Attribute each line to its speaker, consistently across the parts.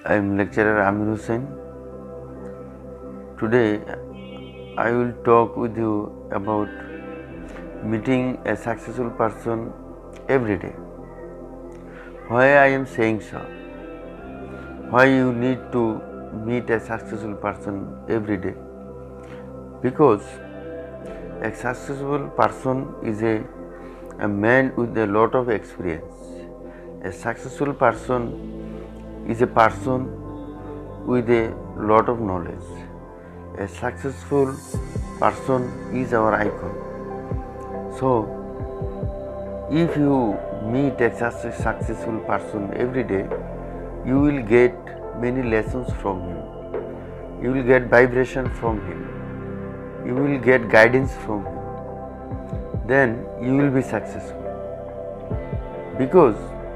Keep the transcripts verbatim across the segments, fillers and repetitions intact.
Speaker 1: I am lecturer Amir Hussain. Today I will talk with you about meeting a successful person every day. Why I am saying so? Why you need to meet a successful person every day? Because a successful person is a, a man with a lot of experience. A successful person is a person with a lot of knowledge. A successful person is our icon. So, if you meet a successful person every day, you will get many lessons from him. You will get vibration from him. You will get guidance from him. Then you will be successful. Because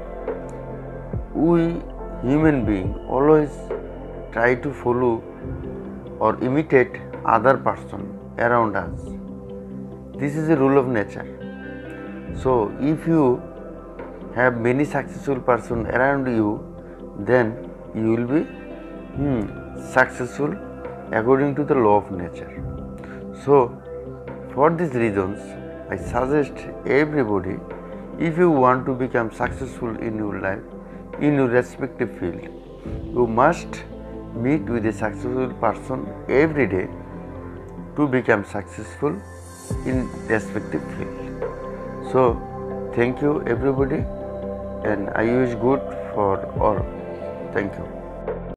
Speaker 1: we human beings always try to follow or imitate other person around us. This is a rule of nature. So if you have many successful person around you, then you will be hmm, successful according to the law of nature. So for these reasons, I suggest everybody, if you want to become successful in your life, in your respective field, you must meet with a successful person every day to become successful in respective field. So thank you everybody, and I wish good for all. Thank you.